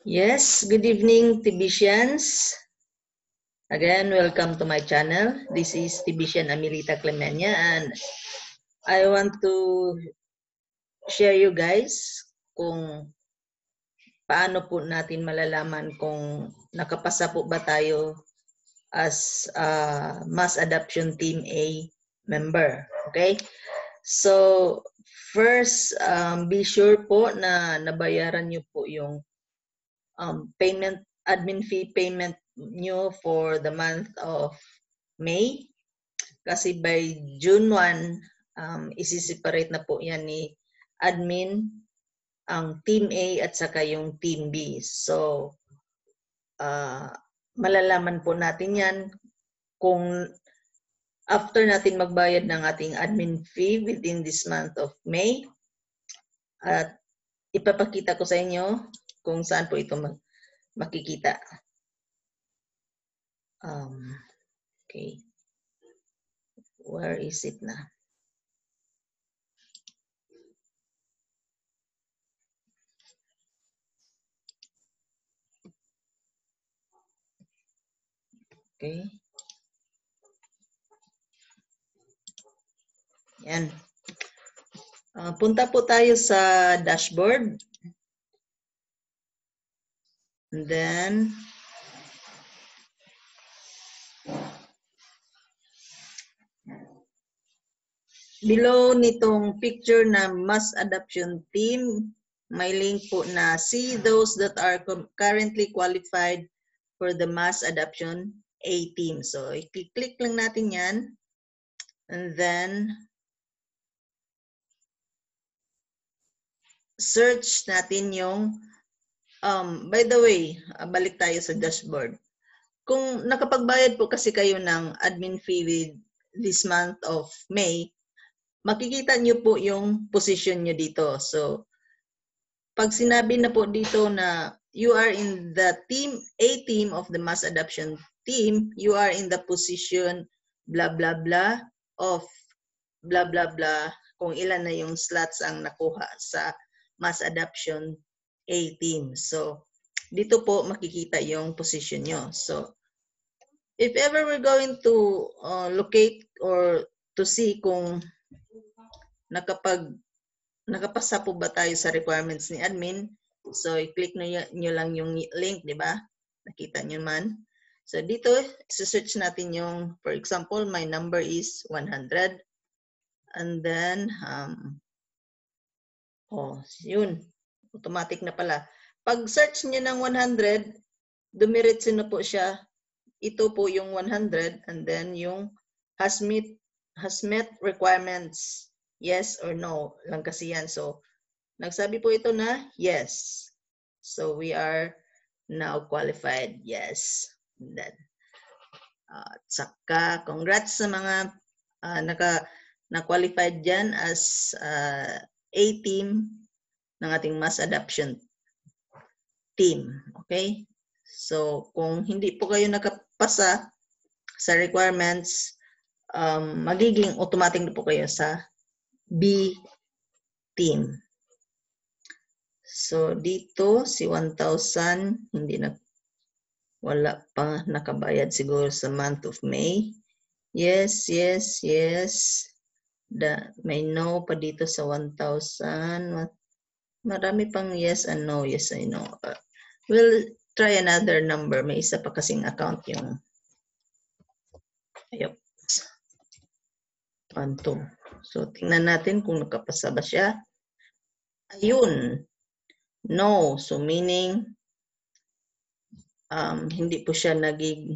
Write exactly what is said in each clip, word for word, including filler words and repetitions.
Yes, good evening, Tibicians. Again, welcome to my channel. This is Tibician Amelita Clemenia, and I want to share you guys kung paano po natin malalaman kung nakapasa po ba tayo as uh, Mass Adoption Team A member. Okay? So, first, um, be sure po na nabayaran nyo po yung um, payment, admin fee payment nyo for the month of May. Kasi by June first, um, isi-separate na po yan ni admin ang Team A at saka yung Team B. So, uh, malalaman po natin yan kung after natin magbayad ng ating admin fee within this month of May. At ipapakita ko sa inyo kung saan po ito makikita. Um, okay. Where is it na? Okay. Yan. Uh, punta po tayo sa dashboard. And then, below nitong picture na Mass Adoption Team, may link po na see those that are currently qualified for the Mass Adoption A Team. So, i-click lang natin yan. And then, search natin yung, um, by the way, balik tayo sa dashboard. Kung nakapagbayad po kasi kayo ng admin fee with this month of May, makikita nyo po yung position nyo dito. So, pag sinabi na po dito na you are in the team, A team of the Mass Adoption Team, you are in the position blah blah blah of blah blah blah, kung ilan na yung slots ang nakuha sa Mass Adoption A Team. So, dito po makikita yung position nyo. So, if ever we're going to uh, locate or to see kung nakapag nakapasa po ba tayo sa requirements ni admin, so i-click nyo, nyo lang yung link, di ba? Nakita nyo man. So dito, search natin yung, for example, my number is one hundred. And then, um, oh, yun. Automatic na pala. Pag search nyo ng one hundred, dumiretso na po siya. Ito po yung one hundred, and then yung has met, has met requirements, yes or no lang kasi yan. So, nagsabi po ito na yes. So, we are now qualified. Yes. Then, uh, saka, congrats sa mga uh, naka, na-qualified dyan as uh, A team ng ating Mass Adoption Team. Okay? So, kung hindi po kayo nakapasa sa requirements, um, magiging automatic na po kayo sa B team. So, dito, si one thousand, hindi na, wala pa nakabayad siguro sa month of May. Yes, yes, yes. Da, may no pa dito sa one thousand. Marami pang yes and no, yes I know. Uh, we'll try another number. May isa pa kasing account yung ayop. one, two. So, tingnan natin kung nakapasa ba siya. Ayun. No. So, meaning, um, hindi po siya naging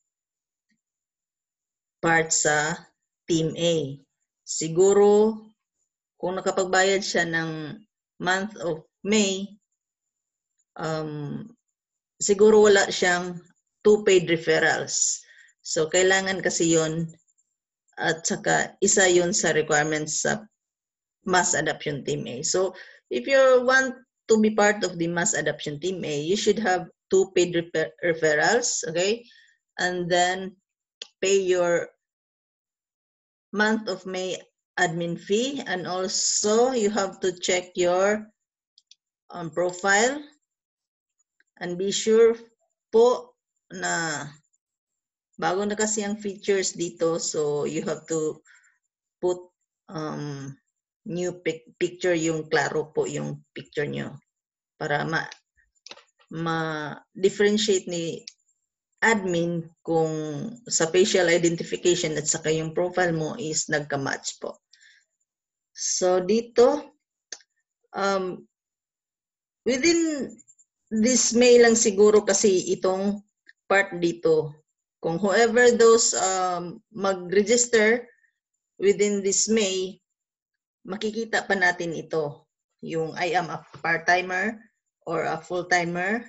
part sa Team A. Siguro, kung nakapagbayad siya ng month of May, um, siguro wala siyang two paid referrals. So, kailangan kasi yon at saka isa yon sa requirements sa Mass Adoption Team A. So, if you want to be part of the Mass Adoption Team A, you should have two paid refer referrals, okay? And then pay your month of May admin fee, and also you have to check your um, profile And be sure po na bago na kasi ang features dito, so you have to put um, new pic picture, yung klaro po yung picture nyo para ma ma-differentiate ni admin kung sa facial identification at saka yung profile mo is nagka-match po. So dito, um, within this May lang siguro kasi itong part dito. Kung whoever those um, mag-register within this May, makikita pa natin ito. Yung I am a part-timer or a full-timer.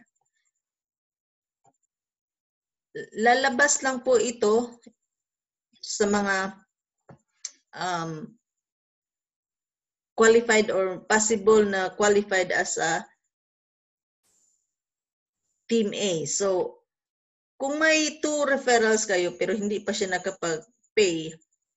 Lalabas lang po ito sa mga um, qualified or possible na qualified as a Team A. So, kung may two referrals kayo pero hindi pa siya nakapag-pay,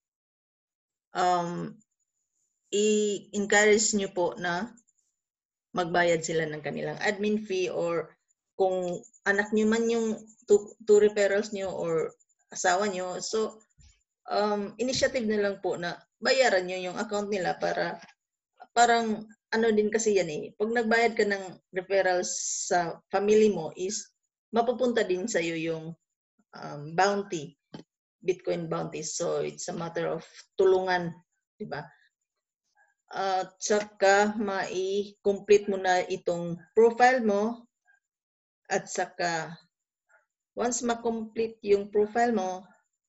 um, i-encourage nyo po na magbayad sila ng kanilang admin fee, or kung anak nyo man yung two, two referrals nyo or asawa nyo, so um, initiative na lang po na bayaran nyo yung account nila para parang ano din kasi yan eh. Pag nagbayad ka ng referrals sa family mo is mapupunta din sa iyo yung um, bounty, Bitcoin bounty. So it's a matter of tulungan, di ba? At uh, saka mai-complete mo na itong profile mo, at saka once ma-complete yung profile mo,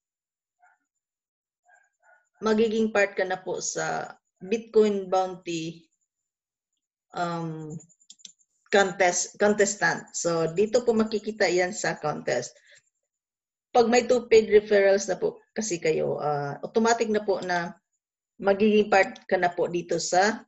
magiging part ka na po sa Bitcoin bounty um, contest contestant. So dito po makikita yan sa contest. Pag may two paid referrals na po kasi kayo, uh, automatic na po na magiging part ka na po dito sa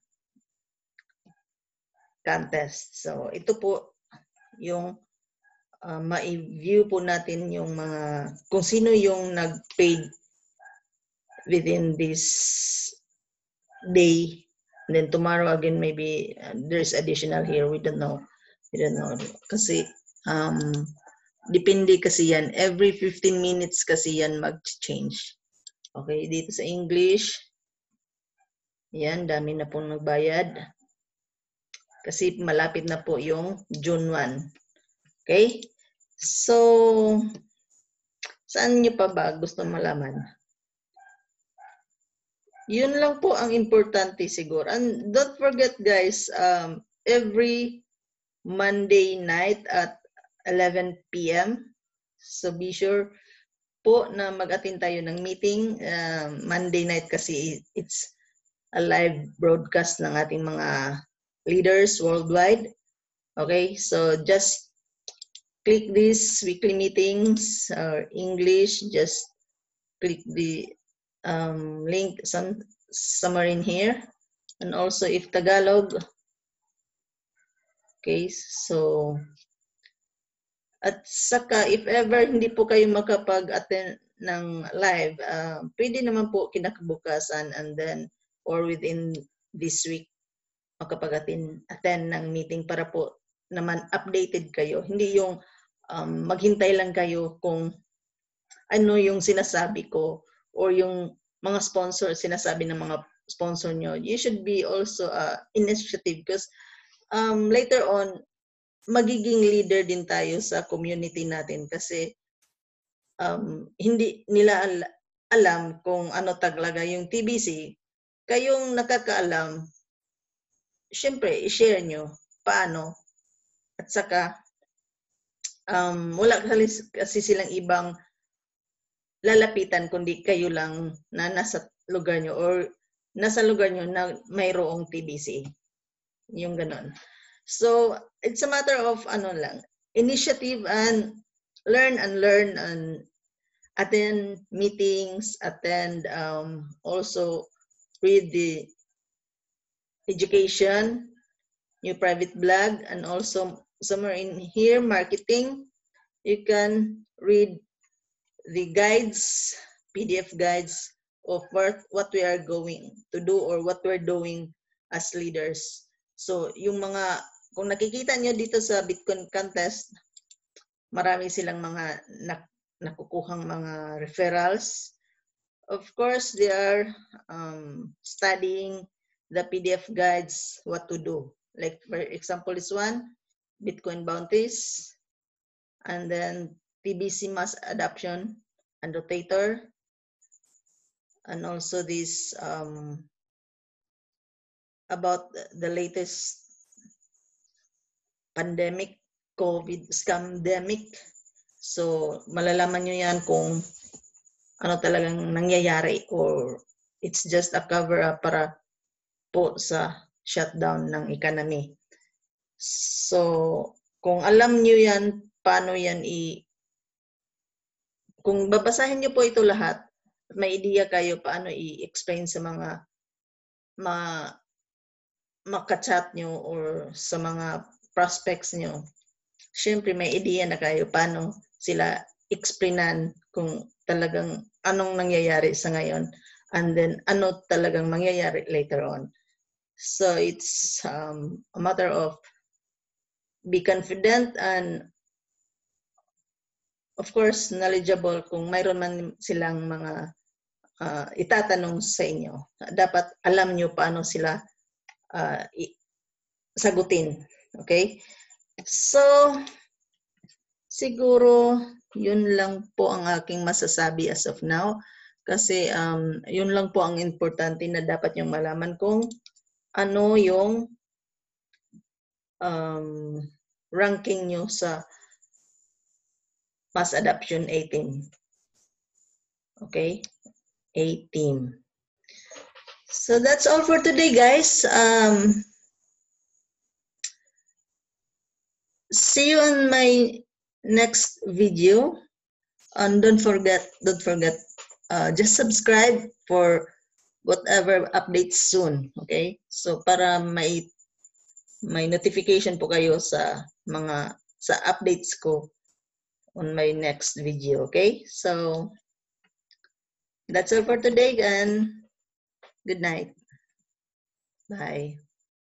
contest. So ito po yung uh, ma-view po natin yung mga kung sino yung nag-paid within this day. And then tomorrow again, maybe uh, there's additional here. We don't know. We don't know. Kasi, um, depende kasi yan. Every fifteen minutes kasi yan mag-change. Okay, dito sa English, yan, dami na pong nagbayad. Kasi malapit na po yung June first. Okay? So, saan nyo pa ba gusto malaman? Yun lang po ang importante siguro. And don't forget guys, um, every Monday night at eleven p m So be sure po na mag-attend tayo ng meeting. Uh, Monday night kasi it's a live broadcast ng ating mga leaders worldwide. Okay, so just click this weekly meetings or English, just click the Um, link some, somewhere in here, and also if Tagalog. Okay, so at saka if ever hindi po kayo makapag-attend ng live, uh, pwede naman po kinakabukasan and then or within this week makapag-attend attend ng meeting para po naman updated kayo. Hindi yung um, maghintay lang kayo kung ano yung sinasabi ko or yung mga sponsor, sinasabi ng mga sponsor nyo. You should be also uh, initiative because um, later on, magiging leader din tayo sa community natin kasi um, hindi nila al alam kung ano talaga yung T B C. Kayong nakakaalam, syempre, i-share nyo paano. At saka, um, wala kasi silang ibang lalapitan kundi kayo lang na nasa lugar nyo or nasa lugar nyo na mayroong T B C. Yung ganon. So, it's a matter of ano lang, initiative and learn and learn and attend meetings, attend um, also read the education, new private blog, and also somewhere in here, marketing. You can read the guides, P D F guides of what, what we are going to do or what we're doing as leaders. So, yung mga kung nakikita nyo dito sa Bitcoin contest, marami silang mga nak nakukuhang mga referrals. Of course, they are um, studying the P D F guides, what to do. Like, for example, this one, Bitcoin bounties, and then T B C mass adoption and rotator, and also this um, about the latest pandemic, COVID scamdemic. So, malalaman nyo yan kung ano talagang nangyayari or it's just a cover-up para po sa shutdown ng economy. So, kung alam nyo yan, paano yan i... Kung babasahin nyo po ito lahat, may idea kayo paano i-explain sa mga ma makachat nyo or sa mga prospects nyo. Siyempre, may idea na kayo paano sila explainan kung talagang anong nangyayari sa ngayon and then ano talagang mangyayari later on. So, it's um, a matter of be confident and of course, knowledgeable kung mayroon man silang mga uh, itatanong sa inyo. Dapat alam nyo paano sila uh, sagutin. Okay? So, siguro, yun lang po ang aking masasabi as of now. Kasi um, yun lang po ang importante na dapat yung malaman kung ano yung um, ranking nyo sa mass adoption A team. Okay? A team. So that's all for today, guys. Um, see you on my next video. And don't forget, don't forget, uh, just subscribe for whatever updates soon. Okay? So para may may notification po kayo sa mga sa updates ko on my next video. Okay? So that's all for today, and good night. Bye.